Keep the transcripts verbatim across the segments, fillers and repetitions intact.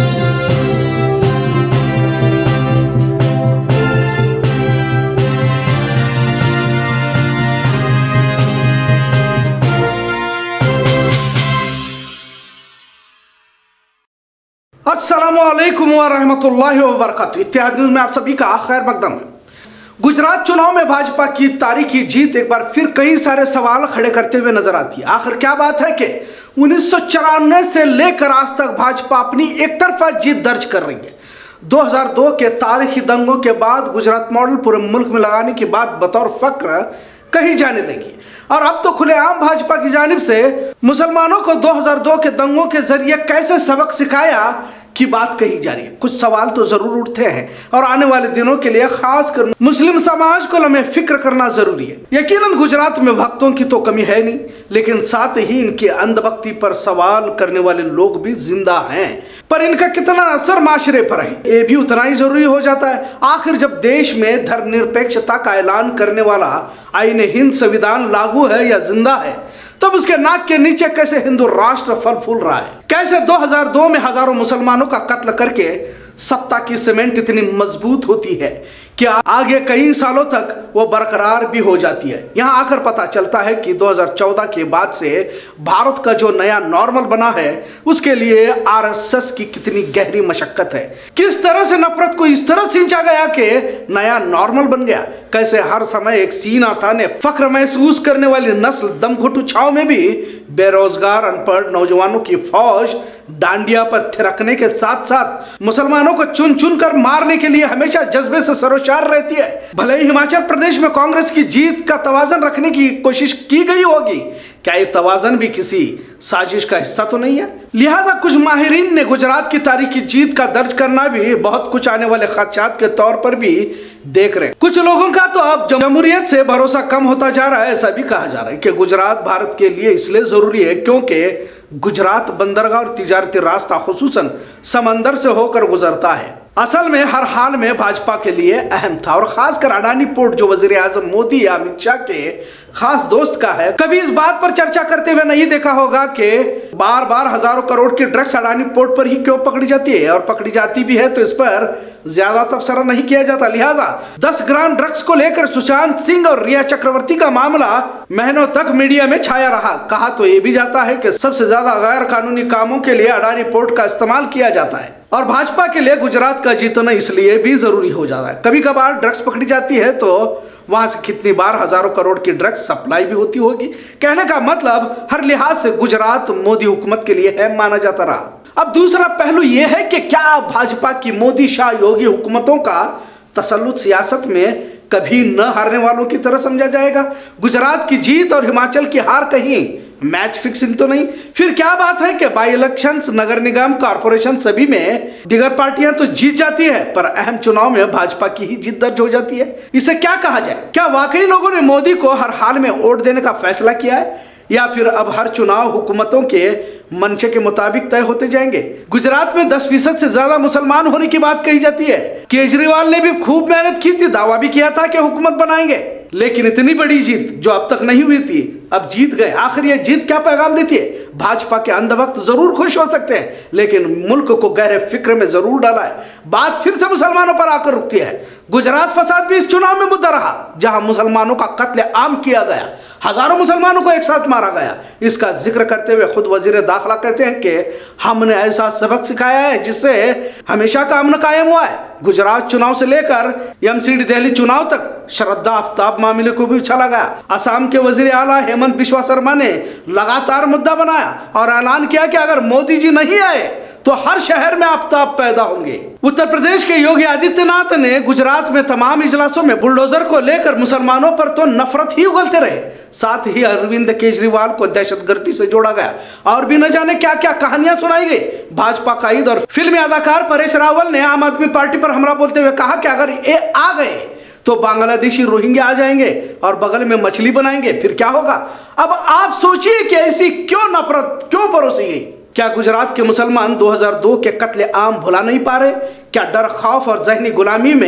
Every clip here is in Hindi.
अस्सलामुअलैकुम वरहमतुल्लाहि वबरकातुहू। इत्तेहाद न्यूज़ में आप सभी का खैर मकदम है। गुजरात चुनाव में भाजपा की तारीखी जीत एक बार फिर कई सारे सवाल खड़े करते हुए नजर आती है। आखिर क्या बात है कि उन्नीस सौ चौरानवे से लेकर आज तक भाजपा अपनी एक तरफा जीत दर्ज कर रही है। दो हज़ार दो के तारीखी दंगों के बाद गुजरात मॉडल पूरे मुल्क में लगाने की बात बतौर फक्र कही जाने लगी और अब तो खुलेआम भाजपा की जानिब से मुसलमानों को दो हज़ार दो के दंगों के जरिए कैसे सबक सिखाया की बात कही जा रही है। कुछ सवाल तो जरूर उठते हैं और आने वाले दिनों के लिए खासकर मुस्लिम समाज को लम्हे फिक्र करना जरूरी है। यकीनन गुजरात में भक्तों की तो कमी है नहीं, लेकिन साथ ही इनकी अंधभक्ति पर सवाल करने वाले लोग भी जिंदा हैं। पर इनका कितना असर माशरे पर है ये भी उतना ही जरूरी हो जाता है। आखिर जब देश में धर्मनिरपेक्षता का ऐलान करने वाला आईन हिंद संविधान लागू है या जिंदा है, तब तो उसके नाक के नीचे कैसे हिंदू राष्ट्र फल फूल रहा है। कैसे दो हज़ार दो में हजारों मुसलमानों का कत्ल करके सत्ता की सीमेंट इतनी मजबूत होती है कि आगे कई सालों तक वो बरकरार भी हो जाती है। यहाँ आकर पता चलता है कि दो हज़ार चौदह के बाद से भारत का जो नया नॉर्मल बना है उसके लिए आरएसएस की कितनी गहरी मशक्कत है। किस तरह से नफरत को इस तरह सिंचा गया कि नया नॉर्मल बन गया। कैसे हर समय एक सीना ताने फख्र महसूस करने वाली नस्ल दमघुटू छाव में भी बेरोजगार अनपढ़ नौजवानों की फौज डांडिया पर थिरकने के साथ साथ मुसलमानों को चुन चुन कर मारने के लिए हमेशा जज्बे से सरोशार रहती है। भले ही हिमाचल प्रदेश में कांग्रेस की जीत का तवाजन रखने की कोशिश की गई होगी, क्या ये तवाजन भी किसी साजिश का हिस्सा तो नहीं है। लिहाजा कुछ माहिरीन ने गुजरात की तारीखी जीत का दर्ज करना भी बहुत कुछ आने वाले खदशात के तौर पर भी देख रहे हैं। कुछ लोगों का तो अब जमहूरियत से भरोसा कम होता जा रहा है। ऐसा भी कहा जा रहा है कि गुजरात भारत के लिए इसलिए जरूरी है क्योंकि गुजरात बंदरगाह और तिजारती रास्ता खुसूसन समंदर से होकर गुजरता है। असल में हर हाल में भाजपा के लिए अहम था और खासकर अडानी पोर्ट जो वजीर आजम मोदी या अमित शाह के खास दोस्त का है, कभी इस बात पर चर्चा करते हुए नहीं देखा होगा कि बार बार हजारों करोड़ की ड्रग्स अडानी पोर्ट पर ही क्यों पकड़ी जाती है और पकड़ी जाती भी है तो इस पर ज्यादा तबसरा नहीं किया जाता। लिहाजा दस ग्राम ड्रग्स को लेकर सुशांत सिंह और रिया चक्रवर्ती का मामला महीनों तक मीडिया में छाया रहा। कहा तो ये भी जाता है कि सबसे ज्यादा गैर कानूनी कामों के लिए अडानी पोर्ट का इस्तेमाल किया जाता है और भाजपा के लिए गुजरात का जीतना इसलिए भी जरूरी हो जाता है। कभी कभार ड्रग्स पकड़ी जाती है तो वहां से कितनी बार हजारों करोड़ की ड्रग्स सप्लाई भी होती होगी। कहने का मतलब हर लिहाज से गुजरात मोदी हुकूमत के लिए है माना जाता रहा। अब दूसरा पहलू यह है कि क्या भाजपा की मोदी शाह योगी हुकूमतों का तसल्लुत सियासत में कभी न हारने वालों की तरह समझा जाएगा। गुजरात की जीत और हिमाचल की हार कहीं मैच फिक्सिंग तो नहीं। फिर क्या बात है कि बाई इलेक्शंस, नगर निगम, कारपोरेशन सभी में दिगर पार्टियां तो जीत जाती है पर अहम चुनाव में भाजपा की ही जीत दर्ज हो जाती है। इसे क्या कहा जाए? क्या वाकई लोगों ने मोदी को हर हाल में वोट देने का फैसला किया है या फिर अब हर चुनाव हुकूमतों के मंशे के मुताबिक तय होते जाएंगे? गुजरात में दस फीसद से ज्यादा मुसलमान होने की बात कही जाती है। केजरीवाल ने भी खूब मेहनत की थी, दावा भी किया था कि हुकूमत बनाएंगे, लेकिन इतनी बड़ी जीत जो अब तक नहीं हुई थी अब जीत गए। आखिर यह जीत क्या पैगाम देती है? भाजपा के अंधभक्त जरूर खुश हो सकते हैं लेकिन मुल्क को गहरे फिक्र में जरूर डाला है। बात फिर से मुसलमानों पर आकर रुकती है। गुजरात फसाद भी इस चुनाव में मुद्दा रहा जहां मुसलमानों का कत्ले आम किया गया, हजारों मुसलमानों को एक साथ मारा गया। इसका जिक्र करते हुए खुद वजीर दाखिला कहते हैं कि हमने ऐसा सबक सिखाया है जिससे हमेशा का अमन कायम हुआ है। गुजरात चुनाव से लेकर एमसीडी दिल्ली चुनाव तक श्रद्धा आफ्ताब मामले को भी उछाला गया। असम के वजीर आला हेमंत बिश्वा शर्मा ने लगातार मुद्दा बनाया और ऐलान किया कि अगर मोदी जी नहीं आए तो हर शहर में आफ्ताब पैदा होंगे। उत्तर प्रदेश के योगी आदित्यनाथ ने गुजरात में तमाम इजलासों में बुलडोजर को लेकर मुसलमानों पर तो नफरत ही उगलते रहे। साथ ही अरविंद केजरीवाल को दहशतगर्दी से जोड़ा गया और भी न जाने क्या क्या कहानियां सुनाई गई। भाजपा कायद और फिल्मी अदाकार परेश रावल ने आम आदमी पार्टी पर हमला बोलते हुए कहा कि अगर ये आ गए तो बांग्लादेशी रोहिंग्या आ जाएंगे और बगल में मछली बनाएंगे, फिर क्या होगा? अब आप सोचिए कि ऐसी क्यों नफरत क्यों परोसी गई? क्या गुजरात के मुसलमान दो हज़ार दो के कत्ले आम भुला नहीं पा रहे? क्या डर, खौफ और जहनी गुलामी में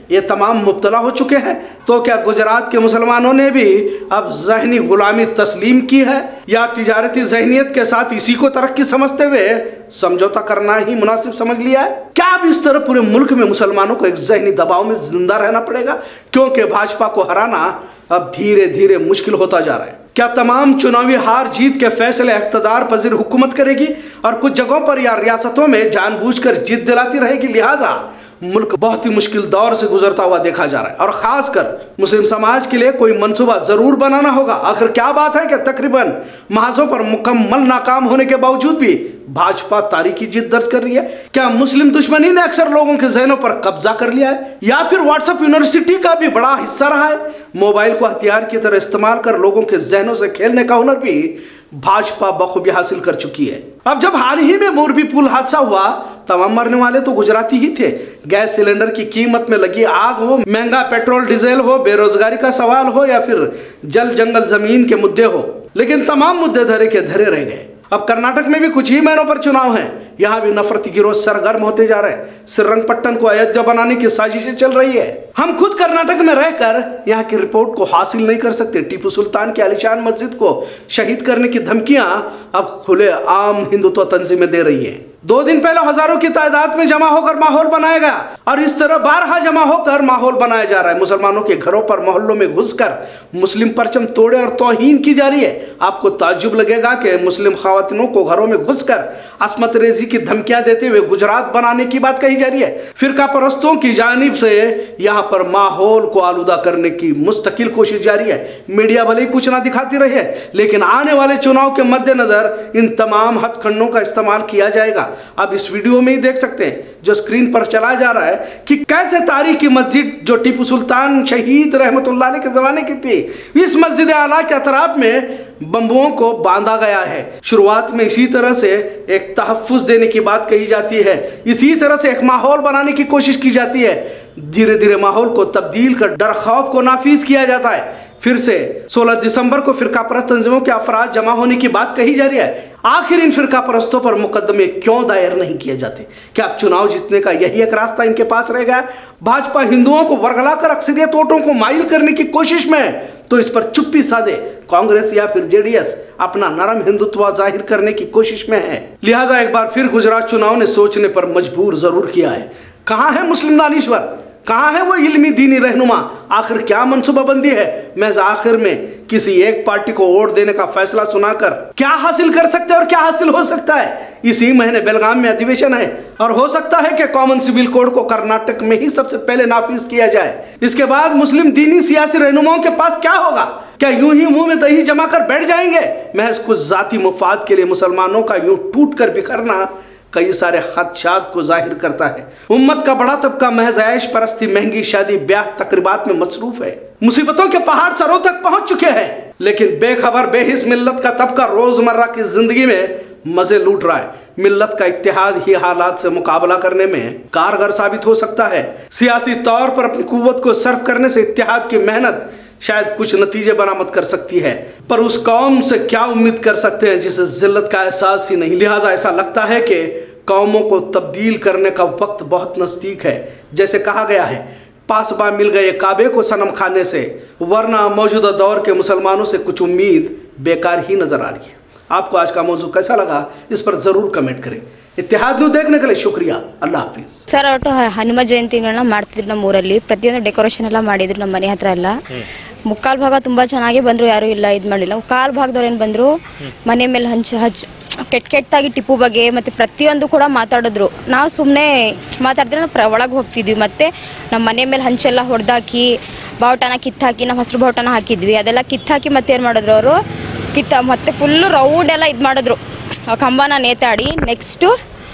ये तमाम मुब्तला हो चुके हैं। तो क्या गुजरात के मुसलमानों ने भी अब ज़हनी गुलामी तस्लीम की है या तिजारती जहनीत के साथ इसी को तरक्की समझते हुए समझौता करना ही मुनासिब समझ लिया है? क्या अब इस तरह पूरे मुल्क में मुसलमानों को एक जहनी दबाव में जिंदा रहना पड़ेगा, क्योंकि भाजपा को हराना अब धीरे धीरे मुश्किल होता जा रहा है? क्या तमाम चुनावी हार जीत के फैसले इख्तदार पजीर हुकूमत करेगी और कुछ जगहों पर या रियासतों में जानबूझकर जीत दिलाती रहेगी? लिहाजा मुल्क बहुत ही मुश्किल दौर से गुजरता हुआ देखा जा रहा है और खासकर मुस्लिम समाज के लिए कोई मंसूबा जरूर बनाना होगा। आखिर क्या बात है कि तकरीबन महाजों पर मुकम्मल नाकाम होने के बावजूद भी भाजपा तारीखी जीत दर्ज कर रही है? क्या मुस्लिम दुश्मनी ने अक्सर लोगों के जहनों पर कब्जा कर लिया है या फिर व्हाट्सएप यूनिवर्सिटी का भी बड़ा हिस्सा रहा है? मोबाइल को हथियार की तरह इस्तेमाल कर लोगों के जहनों से खेलने का हुनर भी भाजपा बखूबी हासिल कर चुकी है। अब जब हाल ही में मोरबी पुल हादसा हुआ, तमाम मरने वाले तो गुजराती ही थे। गैस सिलेंडर की कीमत में लगी आग हो, महंगा पेट्रोल डीजल हो, बेरोजगारी का सवाल हो या फिर जल जंगल जमीन के मुद्दे हो, लेकिन तमाम मुद्दे धरे के धरे रह गए। अब कर्नाटक में भी कुछ ही महीनों पर चुनाव हैं। यहाँ भी नफरती गिरोह सरगर्म होते जा रहे हैं। श्रीरंगपट्टन को अयोध्या बनाने की साजिशें चल रही है। हम खुद कर्नाटक में रहकर यहाँ की रिपोर्ट को हासिल नहीं कर सकते। टीपू सुल्तान की आलीशान मस्जिद को शहीद करने की धमकियां अब खुले आम हिंदुत्व तंजीमें दे रही हैं। दो दिन पहले हजारों की तादाद में जमा होकर माहौल बनाया गया और इस तरह बारहा जमा होकर माहौल बनाया जा रहा है। मुसलमानों के घरों पर मोहल्लों में घुसकर मुस्लिम परचम तोड़े और तौहीन की जा रही है। आपको ताज्जुब लगेगा कि मुस्लिम खवातीनों को घरों में घुसकर असमत रेजी की धमकियां देते हुए गुजरात बनाने की बात कही जा रही है। फिरका परस्तों की जानिब से यहाँ पर माहौल को आलूदा करने की मुस्तकिल कोशिश जारी है। मीडिया भले ही कुछ ना दिखाती रही है, लेकिन आने वाले चुनाव के मद्देनजर इन तमाम हथकंडों का इस्तेमाल किया जाएगा। अब इस वीडियो में ही देख सकते हैं जो स्क्रीन पर चला जा रहा है कि कैसे तारीखी मस्जिद जो टीपू सुल्तान शहीद रहमतुल्लाह अलैह के जमाने की थी, इस मस्जिद आला के अतराफ में बम्बुओं को बांधा गया है। शुरुआत में इसी तरह से एक तहफ्फुज देने की बात कही जाती है, इसी तरह से एक माहौल बनाने की कोशिश की जाती है। धीरे धीरे माहौल को तब्दील कर डर खौफ को नाफिज किया जाता है। फिर से सोलह दिसंबर को फिरका परस्त तंजीमों के अफराद जमा होने की बात कही जा रही है। आखिर इन फिरका परस्तों पर मुकदमे क्यों दायर नहीं किए जाते? क्या अब चुनाव जीतने का यही एक रास्ता इनके पास रह गया? भाजपा हिंदुओं को वर्गलाकर अक्सरियत वोटों को माइल करने की कोशिश में है, तो इस पर चुप्पी साधे कांग्रेस या फिर जेडीएस अपना नरम हिंदुत्व जाहिर करने की कोशिश में है। लिहाजा एक बार फिर गुजरात चुनाव ने सोचने पर मजबूर जरूर किया है। कहां है मुस्लिम दानिश्वर? कहां है वो इल्मी दीनी रहनुमा? आखिर क्या मनसूबाबंदी है? महज आखिर में किसी एक पार्टी को वोट देने का फैसला सुनाकर क्या हासिल कर सकते हैं और क्या हासिल हो सकता है? इसी महीने बेलगाम में अधिवेशन है और हो सकता है कि कॉमन सिविल कोड को कर्नाटक में ही सबसे पहले नाफिज किया जाए। इसके बाद मुस्लिम दीनी सियासी रहनुमाओं के पास क्या होगा? क्या यूं ही मुंह में दही जमा कर बैठ जाएंगे? महज कुछ जाती मुफाद के लिए मुसलमानों का यूं टूट कर बिखरना कई सारे खदशात को जाहिर करता है। उम्मत का बड़ा तबका महज ऐश परस्ती, महंगी शादी, ब्याह तकरीबात में मसरूफ है। मुसीबतों के पहाड़ सरों तक पहुंच चुके हैं, लेकिन बेखबर बेहिस मिल्लत का तबका रोजमर्रा की जिंदगी में मजे लूट रहा है। मिल्लत का इत्तेहाद ही हालात से मुकाबला करने में कारगर साबित हो सकता है। सियासी तौर पर अपनी कुव्वत को सर्व करने से इत्तेहाद की मेहनत शायद कुछ नतीजे बरामद कर सकती है, पर उस कौम से क्या उम्मीद कर सकते हैं जिसे जिल्लत का एहसास ही नहीं। लिहाजा ऐसा लगता है कि कौमों को तब्दील करने का वक्त बहुत नज़दीक है। जैसे कहा गया है, पासबा मिल गए काबे को सनम खाने से, वरना मौजूदा दौर के मुसलमानों से कुछ उम्मीद बेकार ही नजर आ रही है। आपको आज का मौजू कैसा लगा, इस पर जरूर कमेंट करें। इतिहाद न्यूज़ देखने के लिए शुक्रिया। अल्लाह हाफिज। सर ಒಟ್ಟು ಹನುಮ ಜಯಂತಿಗಳನ್ನ ಮಾಡ್ತಿದ್ರು ನಮ್ಮ ಊರಲ್ಲಿ, ಪ್ರತಿಯೊಂದು ಡೆಕೋರೇಷನ್ ಎಲ್ಲ ಮಾಡಿದ್ರು ನಮ್ಮ ಮನೆ ಹತ್ರ ಎಲ್ಲ. ಮುಕ್ಕಾಲ್ ಭಾಗ ತುಂಬಾ ಚೆನ್ನಾಗಿ ಬಂದ್ರು, ಯಾರು ಇಲ್ಲ ಇದು ಮಾಡಿಲ್ಲ. ಕಾಲ್ ಭಾಗದವ್ರು ಏನು ಬಂದ್ರು, ಮನೆ ಮೇಲೆ ಹಂಚ ಹಚ್ಚ ಕೆಟ್ಟ ಕೆಟ್ಟಾಗಿ ಟಿಪ್ಪು ಬಗ್ಗೆ ಮತ್ತೆ ಪ್ರತಿಯೊಂದು ಕೂಡ ಮಾತಾಡಿದ್ರು. ನಾವು ಸುಮ್ಮನೆ ಮಾತಾಡ್ತಿದ್ರೆ ಒಳಗೆ ಹೋಗ್ತಿದ್ವಿ. ಮತ್ತೆ ನಮ್ಮ ಮನೆ ಮೇಲೆ ಹಂಚೆಲ್ಲ ಹೊಡೆದಾಕಿ ಬಾವುಟನ ಕಿತ್ತಾಕಿ ನಮ್ಮ ಹಸಿರು ಬಾವುಟನ ಹಾಕಿದ್ವಿ. ಅದೆಲ್ಲ ಕಿತ್ತಾಕಿ ಮತ್ತೆ ಏನು ಮಾಡಿದ್ರು ಅವರು, ಕಿತ್ತ ಮತ್ತೆ ಫುಲ್ಲು ರೌಂಡ್ ಎಲ್ಲ ಇದು ಮಾಡಿದ್ರು, ಕಂಬನ ನೇತಾಡಿ. ನೆಕ್ಸ್ಟು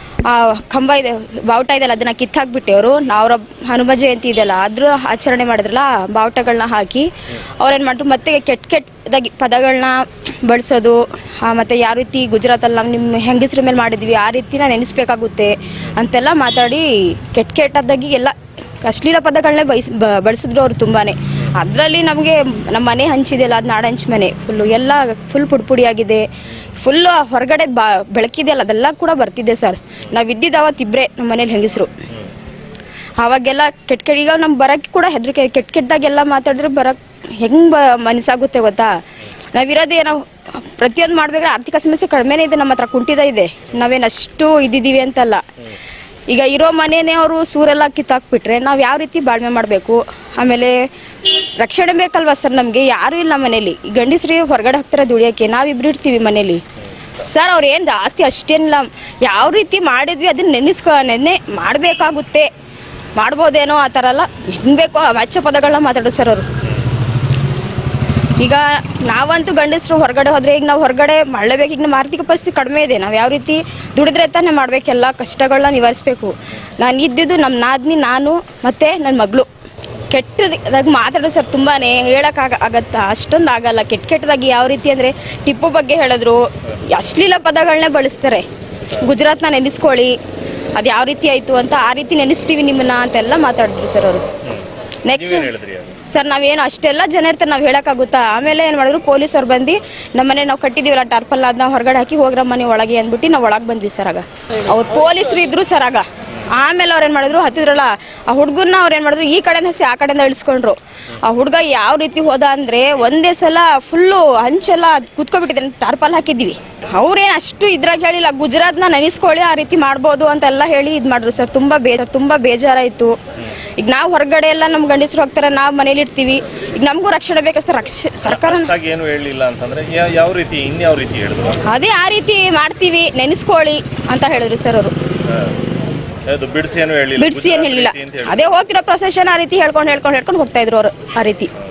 ಕಂಬ ಇದೆ, ಬಾವುಟ ಇದೆಯಲ್ಲ ಅದನ್ನ ಕಿತ್ತಾಕ್ಬಿಟ್ಟು ಅವರು ಅವರ ಹನುಮ ಜಯಂತಿ ಇದೆಯಲ್ಲ ಅದ್ರ ಆಚರಣೆ ಮಾಡಿದ್ರಲ್ಲ, ಬಾವುಟಗಳನ್ನ ಹಾಕಿ ಅವ್ರೇನು ಮಾಡಿದ್ರು ಮತ್ತೆ ಕೆಟ್ಟ ಕೆಟ್ಟದಾಗಿ ಪದಗಳನ್ನ ಬಳಸೋದು. ಮತ್ತು ಯಾವ ರೀತಿ ಗುಜರಾತಲ್ಲಿ ನಾವು ನಿಮ್ಮ ಹೆಂಗಸ್ರ ಮೇಲೆ ಮಾಡಿದ್ವಿ ಆ ರೀತಿನ ನೆನೆಸ್ಬೇಕಾಗುತ್ತೆ ಅಂತೆಲ್ಲ ಮಾತಾಡಿ ಕೆಟ್ಟ ಕೆಟ್ಟದಾಗಿ ಎಲ್ಲ ಅಶ್ಲೀಲ ಪದಗಳನ್ನೇ ಬಯಸ್ ಬಳಸಿದ್ರು ಅವರು ತುಂಬಾ. ಅದರಲ್ಲಿ ನಮಗೆ ನಮ್ಮ ಮನೆ ಹಂಚಿದೆಯಲ್ಲ, ಅದು ನಾಡಂಚು ಮನೆ ಫುಲ್ಲು ಎಲ್ಲ ಫುಲ್ ಪುಡಿಪುಡಿಯಾಗಿದೆ. ಫುಲ್ ಹೊರಗಡೆ ಬಾ ಬೆಳಕಿದೆಯಲ್ಲ ಅದೆಲ್ಲ ಕೂಡ ಬರ್ತಿದ್ದೆ ಸರ್. ನಾವು ಇದ್ದಿದ್ದು ಅವತ್ತು ಇಬ್ಬರೇ ನಮ್ಮ ಮನೇಲಿ ಹೆಂಗಸರು. ಅವಾಗೆಲ್ಲ ಕೆಟ್ಟ ಕೆಟ್ಟ ಈಗ ನಮ್ ಬರಕ್ ಕೂಡ ಹೆದರಿಕೆ, ಕೆಟ್ಟ ಕೆಟ್ಟದಾಗೆಲ್ಲ ಮಾತಾಡಿದ್ರೆ ಬರಕ್ ಹೆಂಗ್ ಮನಸ್ಸಾಗುತ್ತೆ ಗೊತ್ತಾ. ನಾವಿರೋದೇ ನಾವು ಪ್ರತಿಯೊಂದು ಮಾಡ್ಬೇಕಾದ್ರೆ ಆರ್ಥಿಕ ಸಮಸ್ಯೆ ಕಡಿಮೆನೇ ಇದೆ, ನಮ್ಮ ಹತ್ರ ಕುಂಠಿತ ಇದೆ, ನಾವೇನಷ್ಟು ಇದ್ದಿದ್ದೀವಿ ಅಂತಲ್ಲ. ಈಗ ಇರೋ ಮನೇನೆ ಅವರು ಸೂರೆಲ್ಲ ಕಿತ್ತಾಕ್ಬಿಟ್ರೆ ನಾವು ಯಾವ ರೀತಿ ಬಾಳ್ವೆ ಮಾಡಬೇಕು. ಆಮೇಲೆ ರಕ್ಷಣೆ ಬೇಕಲ್ವಾ ಸರ್, ನಮಗೆ ಯಾರು ಇಲ್ಲ ಮನೇಲಿ. ಗಂಡಸ್ರಿಗೆ ಹೊರಗಡೆ ಹೋಗ್ತಾರೆ ದುಡಿಯೋಕ್ಕೆ, ನಾವಿಬ್ರು ಇರ್ತೀವಿ ಮನೇಲಿ ಸರ್. ಅವ್ರು ಏನು ಜಾಸ್ತಿ ಅಷ್ಟೇನಿಲ್ಲ, ಯಾವ ರೀತಿ ಮಾಡಿದ್ವಿ ಅದನ್ನ ನೆನೆಸ್ಕೊ ನೆನ್ನೆ ಮಾಡಬೇಕಾಗುತ್ತೆ, ಮಾಡ್ಬೋದೇನೋ ಆ ಥರ ಎಲ್ಲ ಹೆಂಗೆ ಬೇಕೋ ವಾಚ್ಯ ಪದಗಳನ್ನ ಮಾತಾಡೋದು ಸರ್ ಅವರು. ಈಗ ನಾವಂತೂ ಗಂಡಸರು ಹೊರಗಡೆ ಹೋದ್ರೆ ಈಗ ನಾವು ಹೊರಗಡೆ ಮಾಡಲೇಬೇಕು. ಈಗ ನಮ್ಮ ಆರ್ಥಿಕ ಪರಿಸ್ಥಿತಿ ಕಡಿಮೆ ಇದೆ, ನಾವು ಯಾವ ರೀತಿ ದುಡಿದ್ರೆ ತಾನೇ ಮಾಡಬೇಕೆಲ್ಲ ಕಷ್ಟಗಳನ್ನ ನಿವಾರಿಸ್ಬೇಕು. ನಾನು ಇದ್ದಿದ್ದು ನಮ್ಮ ನಾದ್ನಿ, ನಾನು ಮತ್ತೆ ನನ್ನ ಮಗಳು ಕೆಟ್ಟದಾಗ ಮಾತಾಡೋದು ಸರ್. ತುಂಬಾನೇ ಹೇಳೋಕ್ಕಾಗ ಆಗತ್ತ ಅಷ್ಟೊಂದು ಆಗಲ್ಲ. ಕೆಟ್ಟ ಕೆಟ್ಟದಾಗಿ ಯಾವ ರೀತಿ ಅಂದರೆ ಟಿಪ್ಪು ಬಗ್ಗೆ ಹೇಳಿದ್ರು, ಅಶ್ಲೀಲ ಪದಗಳನ್ನೇ ಬಳಸ್ತಾರೆ. ಗುಜರಾತ್ನ ನೆನೆಸ್ಕೊಳ್ಳಿ, ಅದು ಯಾವ ರೀತಿ ಆಯಿತು ಅಂತ, ಆ ರೀತಿ ನೆನೆಸ್ತೀವಿ ನಿಮ್ಮನ್ನ ಅಂತೆಲ್ಲ ಮಾತಾಡಿದ್ರು ಸರ್ ಅವರು. ನೆಕ್ಸ್ಟ್ ಸರ್ ನಾವೇನು ಅಷ್ಟೆಲ್ಲ ಜನ ಇರ್ತಾರೆ, ನಾವು ಹೇಳೋಕ್ಕಾಗುತ್ತಾ. ಆಮೇಲೆ ಏನು ಮಾಡಿದ್ರು ಪೊಲೀಸರು ಬಂದು ನಮ್ಮನೆ ನಾವು ಕಟ್ಟಿದ್ದೀವಲ್ಲ ಟಾರ್ಪಲ್, ಅದನ್ನ ಹೊರಗಡೆ ಹಾಕಿ ಹೋಗ್ರ ಮನೆ ಒಳಗೆ ಅಂದ್ಬಿಟ್ಟು ನಾವು ಒಳಗೆ ಬಂದ್ವಿ ಸರ್. ಆಗ ಅವ್ರು ಪೊಲೀಸರು ಇದ್ರು ಸರ್. ಆಗ ಆಮೇಲೆ ಅವ್ರು ಏನು ಮಾಡಿದ್ರು, ಹತ್ತಿದ್ರಲ್ಲ ಆ ಹುಡುಗನ್ನ ಅವ್ರು ಏನು ಮಾಡಿದ್ರು ಈ ಕಡೆಯಿಂದ ಹಸಿ ಆ ಕಡೆಯಿಂದ ಇಳಿಸ್ಕೊಂಡ್ರು. ಆ ಹುಡುಗ ಯಾವ ರೀತಿ ಹೋದ ಅಂದರೆ ಒಂದೇ ಸಲ ಫುಲ್ಲು ಹಂಚೆಲ್ಲ ಕುತ್ಕೊಬಿಟ್ಟಿದೆ, ಟಾರ್ಪಲ್ ಹಾಕಿದ್ದೀವಿ. ಅವ್ರೇನು ಅಷ್ಟು ಇದ್ರಾಗ ಹೇಳಿಲ್ಲ, ಗುಜರಾತ್ನ ನೆನೆಸ್ಕೊಳ್ಳಿ ಆ ರೀತಿ ಮಾಡ್ಬೋದು ಅಂತೆಲ್ಲ ಹೇಳಿ ಇದು ಮಾಡಿದ್ರು ಸರ್. ತುಂಬ ಬೇಜ ತುಂಬ ಬೇಜಾರಾಯಿತು. ಈಗ ನಾವು ಹೊರಗಡೆ ಎಲ್ಲ ನಮ್ಮ ಗಂಡಸರು ಹೋಗ್ತಾರೆ, ನಾವು ಮನೇಲಿ ಇರ್ತೀವಿ. ಈಗ ನಮಗೂ ರಕ್ಷಣೆ ಬೇಕಾ ಸರ್. ರಕ್ಷ ಸರ್ಕಾರ ಏನು ಹೇಳಿಲ್ಲ ಅಂತಂದ್ರೆ ಯಾವ ರೀತಿ ಇನ್ಯಾವ ರೀತಿ ಹೇಳಿದ್ರು, ಅದೇ ಆ ರೀತಿ ಮಾಡ್ತೀವಿ ನೆನೆಸ್ಕೊಳ್ಳಿ ಅಂತ ಹೇಳಿದ್ರು ಸರ್ ಅವರು. ಬಿಡಿಸಿ ಏನು ಹೇಳಿಲ್ಲ, ಬಿಡಿಸಿ ಏನು ಹೇಳಿಲ್ಲ, ಅದೇ ಹೋಗ್ತಿರೋ ಪ್ರೊಸೆಷನ್ ಆ ರೀತಿ ಹೇಳ್ಕೊಂಡು ಹೇಳ್ಕೊಂಡು ಹೇಳ್ಕೊಂಡು ಹೋಗ್ತಾ ಇದ್ರು ಅವರು ಆ ರೀತಿ.